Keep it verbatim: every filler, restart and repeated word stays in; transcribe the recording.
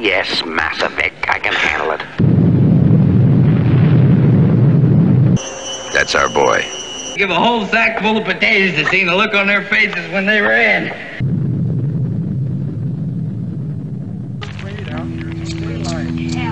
Yes, Massa Vic, I can handle it. That's our boy. Give a whole sack full of potatoes to see the look on their faces when they ran. Straight out, here's a straight line.